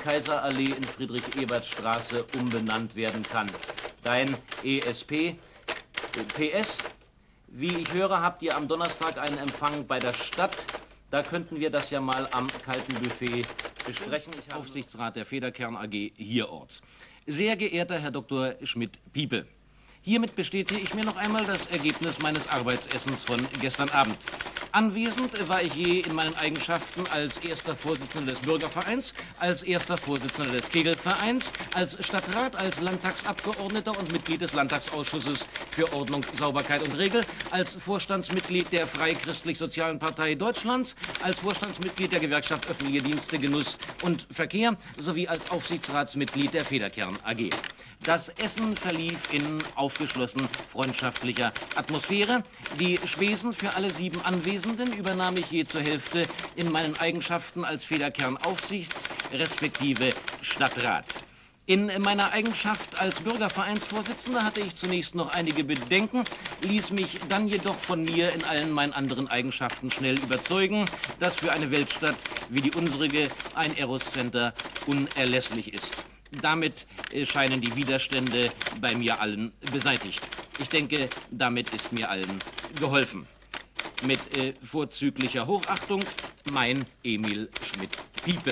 Kaiserallee in Friedrich-Ebert-Straße umbenannt werden kann. Dein ESP. PS, wie ich höre, habt ihr am Donnerstag einen Empfang bei der Stadt. Da könnten wir das ja mal am kalten Buffet besprechen. Aufsichtsrat der Federkern AG hierorts. Sehr geehrter Herr Dr. Schmidt-Piepe, hiermit bestätige ich mir noch einmal das Ergebnis meines Arbeitsessens von gestern Abend. Anwesend war ich je in meinen Eigenschaften als erster Vorsitzender des Bürgervereins, als erster Vorsitzender des Kegelvereins, als Stadtrat, als Landtagsabgeordneter und Mitglied des Landtagsausschusses für Ordnung, Sauberkeit und Regel, als Vorstandsmitglied der Freichristlich-Sozialen Partei Deutschlands, als Vorstandsmitglied der Gewerkschaft Öffentliche Dienste, Genuss und Verkehr sowie als Aufsichtsratsmitglied der Federkern AG. Das Essen verlief in aufgeschlossen freundschaftlicher Atmosphäre. Die Spesen für alle 7 Anwesenden übernahm ich je zur Hälfte in meinen Eigenschaften als Federkern Aufsichts- respektive Stadtrat. In meiner Eigenschaft als Bürgervereinsvorsitzender hatte ich zunächst noch einige Bedenken, ließ mich dann jedoch von mir in allen meinen anderen Eigenschaften schnell überzeugen, dass für eine Weltstadt wie die unsrige ein Eros-Center unerlässlich ist. Damit scheinen die Widerstände bei mir allen beseitigt. Ich denke, damit ist mir allen geholfen. Mit vorzüglicher Hochachtung, mein Emil Schmidt-Piepe.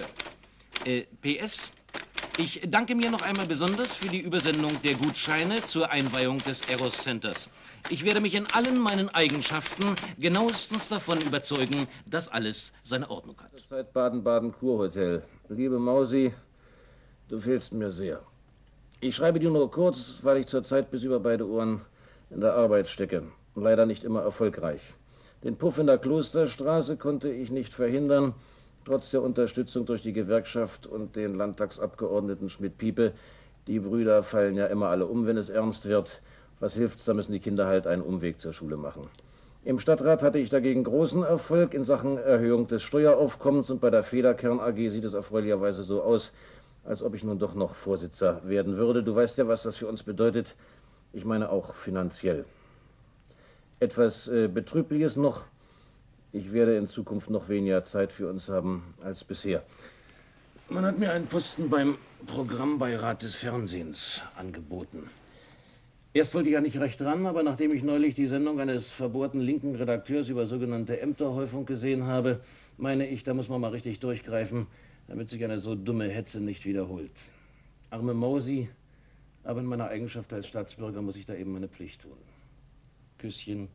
PS, ich danke mir noch einmal besonders für die Übersendung der Gutscheine zur Einweihung des Eros Centers. Ich werde mich in allen meinen Eigenschaften genauestens davon überzeugen, dass alles seine Ordnung hat. Zeit Baden-Baden-Kurhotel. Liebe Mausi, du fehlst mir sehr. Ich schreibe dir nur kurz, weil ich zurzeit bis über beide Ohren in der Arbeit stecke. Leider nicht immer erfolgreich. Den Puff in der Klosterstraße konnte ich nicht verhindern, trotz der Unterstützung durch die Gewerkschaft und den Landtagsabgeordneten Schmidt-Piepe. Die Brüder fallen ja immer alle um, wenn es ernst wird. Was hilft's, da müssen die Kinder halt einen Umweg zur Schule machen. Im Stadtrat hatte ich dagegen großen Erfolg in Sachen Erhöhung des Steueraufkommens und bei der Federkern AG sieht es erfreulicherweise so aus, als ob ich nun doch noch Vorsitzer werden würde. Du weißt ja, was das für uns bedeutet. Ich meine auch finanziell. Etwas Betrübliches noch. Ich werde in Zukunft noch weniger Zeit für uns haben als bisher. Man hat mir einen Posten beim Programmbeirat des Fernsehens angeboten. Erst wollte ich ja nicht recht ran, aber nachdem ich neulich die Sendung eines verbohrten linken Redakteurs über sogenannte Ämterhäufung gesehen habe, meine ich, da muss man mal richtig durchgreifen, damit sich eine so dumme Hetze nicht wiederholt. Arme Mausi, aber in meiner Eigenschaft als Staatsbürger muss ich da eben meine Pflicht tun. Küsschen,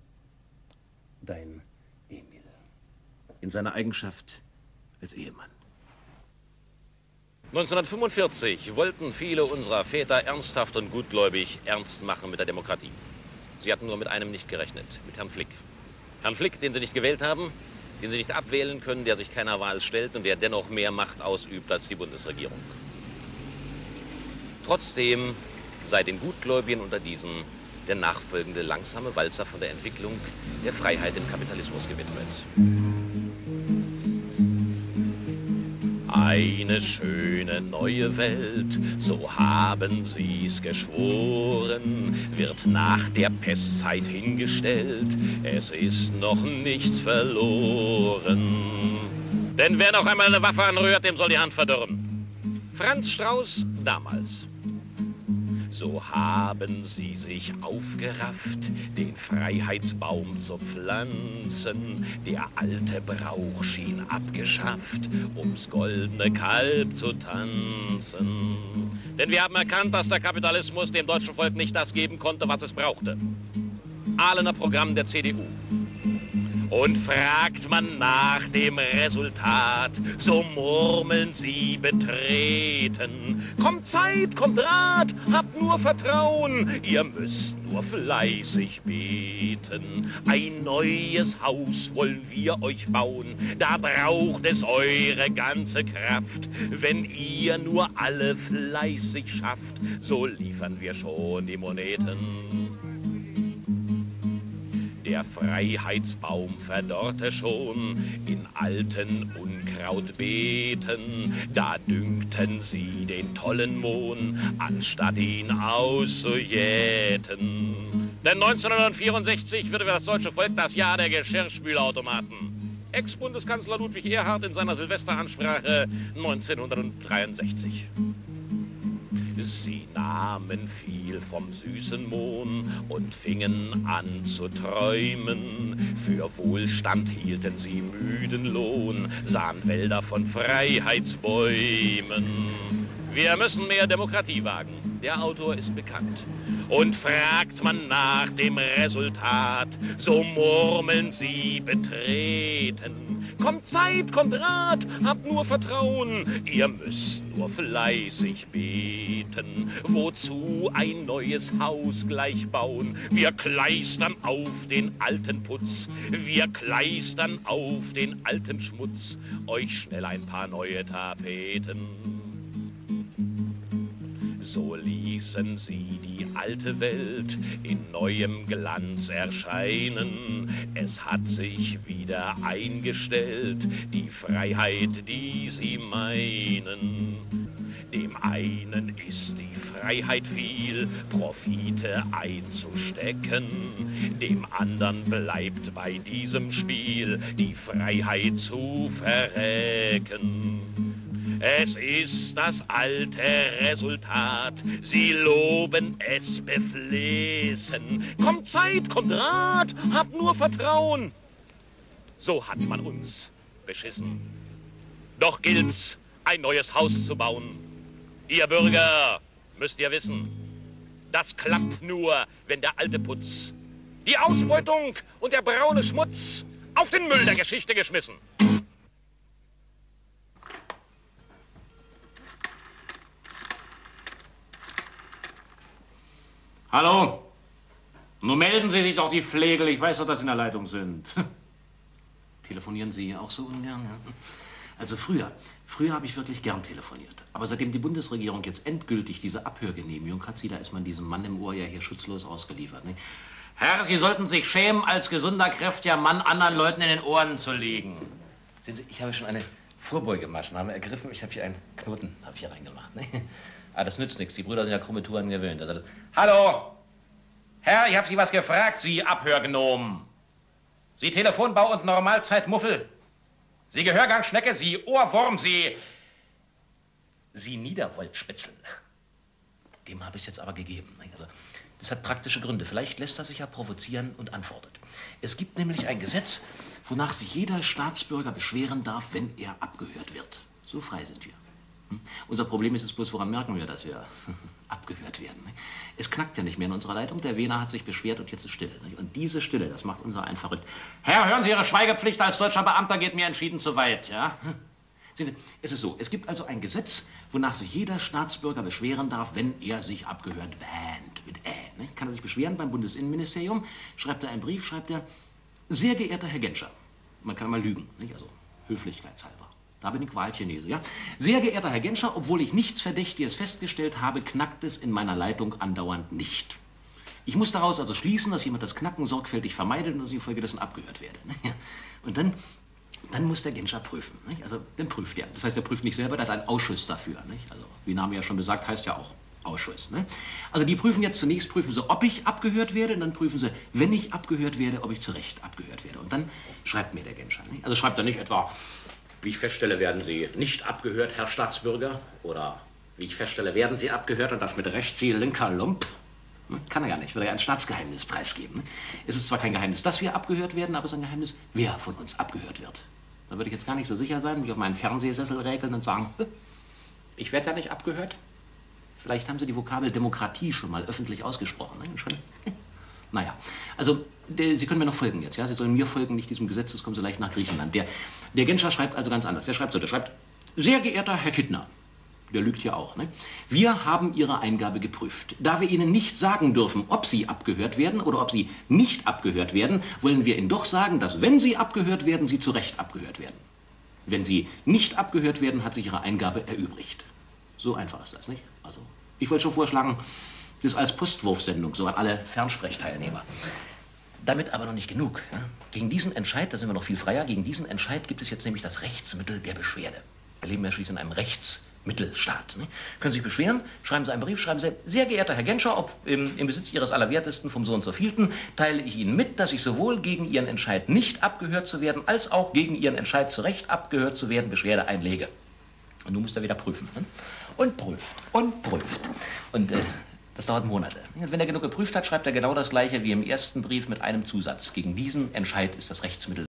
dein Emil. In seiner Eigenschaft als Ehemann. 1945 wollten viele unserer Väter ernsthaft und gutgläubig ernst machen mit der Demokratie. Sie hatten nur mit einem nicht gerechnet, mit Herrn Flick. Herrn Flick, den sie nicht gewählt haben, den sie nicht abwählen können, der sich keiner Wahl stellt und der dennoch mehr Macht ausübt als die Bundesregierung. Trotzdem sei den Gutgläubigen unter diesen der nachfolgende langsame Walzer von der Entwicklung der Freiheit im Kapitalismus gewidmet. Eine schöne neue Welt, so haben sie's geschworen, wird nach der Pestzeit hingestellt, es ist noch nichts verloren. Denn wer noch einmal eine Waffe anrührt, dem soll die Hand verdorren. Franz Strauß damals. So haben sie sich aufgerafft, den Freiheitsbaum zu pflanzen. Der alte Brauch schien abgeschafft, ums goldene Kalb zu tanzen. Denn wir haben erkannt, dass der Kapitalismus dem deutschen Volk nicht das geben konnte, was es brauchte. Ahlener Programm der CDU. Und fragt man nach dem Resultat, so murmeln sie betreten. Kommt Zeit, kommt Rat, habt nur Vertrauen, ihr müsst nur fleißig beten. Ein neues Haus wollen wir euch bauen, da braucht es eure ganze Kraft. Wenn ihr nur alle fleißig schafft, so liefern wir schon die Moneten. Der Freiheitsbaum verdorrte schon in alten Unkrautbeeten. Da düngten sie den tollen Mohn, anstatt ihn auszujäten. Denn 1964 würde für das deutsche Volk das Jahr der Geschirrspülautomaten. Ex-Bundeskanzler Ludwig Erhard in seiner Silvesteransprache 1963. Sie nahmen viel vom süßen Mohn und fingen an zu träumen. Für Wohlstand hielten sie müden Lohn, sahen Wälder von Freiheitsbäumen. Wir müssen mehr Demokratie wagen, der Autor ist bekannt. Und fragt man nach dem Resultat, so murmeln sie betreten. Kommt Zeit, kommt Rat, habt nur Vertrauen, ihr müsst nur fleißig beten. Wozu ein neues Haus gleich bauen? Wir kleistern auf den alten Putz, wir kleistern auf den alten Schmutz, euch schnell ein paar neue Tapeten. So ließen sie die alte Welt in neuem Glanz erscheinen. Es hat sich wieder eingestellt, die Freiheit, die sie meinen. Dem einen ist die Freiheit viel, Profite einzustecken. Dem anderen bleibt bei diesem Spiel die Freiheit zu verrecken. Es ist das alte Resultat, sie loben es beflissen. Kommt Zeit, kommt Rat, habt nur Vertrauen. So hat man uns beschissen. Doch gilt's, ein neues Haus zu bauen. Ihr Bürger müsst ihr wissen, das klappt nur, wenn der alte Putz, die Ausbeutung und der braune Schmutz auf den Müll der Geschichte geschmissen. Hallo? Nun melden Sie sich doch, die Flegel. Ich weiß doch, dass Sie in der Leitung sind. Telefonieren Sie auch so ungern? Ja? Also früher habe ich wirklich gern telefoniert. Aber seitdem die Bundesregierung jetzt endgültig diese Abhörgenehmigung hat, da ist man diesem Mann im Ohr ja hier schutzlos ausgeliefert. Nicht? Herr, Sie sollten sich schämen, als gesunder, kräftiger Mann anderen Leuten in den Ohren zu liegen. Sehen Sie, ich habe schon eine Vorbeugemaßnahme ergriffen. Ich habe hier einen Knoten hier reingemacht. Ne? Aber das nützt nichts. Die Brüder sind ja krumme Touren gewöhnt. Also hallo? Herr, ich habe Sie was gefragt, Sie Abhörgnom. Sie Telefonbau und Normalzeitmuffel. Sie Gehörgangsschnecke, Sie Ohrwurm, Sie Niederwoldspitzel. Dem habe ich es jetzt aber gegeben. Also, das hat praktische Gründe. Vielleicht lässt er sich ja provozieren und antwortet. Es gibt nämlich ein Gesetz, wonach sich jeder Staatsbürger beschweren darf, wenn er abgehört wird. So frei sind wir. Unser Problem ist es bloß, woran merken wir, dass wir abgehört werden. Es knackt ja nicht mehr in unserer Leitung. Der Wiener hat sich beschwert und jetzt ist Stille. Und diese Stille, das macht unser einen verrückt. Herr, hören Sie, Ihre Schweigepflicht als deutscher Beamter geht mir entschieden zu weit. Ja? Sehen Sie, es ist so, es gibt also ein Gesetz, wonach sich jeder Staatsbürger beschweren darf, wenn er sich abgehört wähnt. Mit ne? Kann er sich beschweren beim Bundesinnenministerium, schreibt er einen Brief, schreibt er, sehr geehrter Herr Genscher. Man kann mal lügen, nicht? Also höflichkeitshalber. Da bin ich Wahlchinese, ja? Sehr geehrter Herr Genscher, obwohl ich nichts Verdächtiges festgestellt habe, knackt es in meiner Leitung andauernd nicht. Ich muss daraus also schließen, dass jemand das Knacken sorgfältig vermeidet und dass ich infolgedessen abgehört werde. Und dann muss der Genscher prüfen. Nicht? Also dann prüft er. Das heißt, er prüft nicht selber, der hat einen Ausschuss dafür. Nicht? Also, wie Name ja schon besagt, heißt ja auch Ausschuss. Ne? Also die prüfen jetzt zunächst, prüfen sie, ob ich abgehört werde, und dann prüfen sie, wenn ich abgehört werde, ob ich zu Recht abgehört werde. Und dann schreibt mir der Genscher. Nicht? Also schreibt er nicht etwa, wie ich feststelle, werden Sie nicht abgehört, Herr Staatsbürger, oder wie ich feststelle, werden Sie abgehört und das mit Recht, Sie linker Lump. Kann er ja nicht, würde er ein Staatsgeheimnis preisgeben. Es ist zwar kein Geheimnis, dass wir abgehört werden, aber es ist ein Geheimnis, wer von uns abgehört wird. Da würde ich jetzt gar nicht so sicher sein, mich auf meinen Fernsehsessel räkeln und sagen, ich werde ja nicht abgehört. Vielleicht haben Sie die Vokabel Demokratie schon mal öffentlich ausgesprochen. Ne? Schon? Naja, also Sie können mir noch folgen jetzt. Ja? Sie sollen mir folgen, nicht diesem Gesetz, das kommen Sie leicht nach Griechenland. Der Genscher schreibt also ganz anders. Der schreibt so, sehr geehrter Herr Kittner, der lügt ja auch, ne? Wir haben Ihre Eingabe geprüft. Da wir Ihnen nicht sagen dürfen, ob Sie abgehört werden oder ob Sie nicht abgehört werden, wollen wir Ihnen doch sagen, dass wenn Sie abgehört werden, Sie zu Recht abgehört werden. Wenn Sie nicht abgehört werden, hat sich Ihre Eingabe erübrigt. So einfach ist das, nicht? Also, ich wollte schon vorschlagen, das als Postwurfsendung, so an alle Fernsprechteilnehmer. Damit aber noch nicht genug. Ja? Gegen diesen Entscheid, da sind wir noch viel freier, gegen diesen Entscheid gibt es jetzt nämlich das Rechtsmittel der Beschwerde. Wir leben ja schließlich in einem Rechtsmittelstaat. Rechtsmittelstaat. Ne? Können Sie sich beschweren, schreiben Sie einen Brief, schreiben Sie, sehr geehrter Herr Genscher, ob im Besitz Ihres Allerwertesten vom so und so vielten, teile ich Ihnen mit, dass ich sowohl gegen Ihren Entscheid nicht abgehört zu werden, als auch gegen Ihren Entscheid zu Recht abgehört zu werden, Beschwerde einlege. Und nun müsst ihr wieder prüfen. Ne? Und prüft und prüft. Und das dauert Monate. Und wenn er genug geprüft hat, schreibt er genau das Gleiche wie im ersten Brief mit einem Zusatz. Gegen diesen Entscheid ist das Rechtsmittel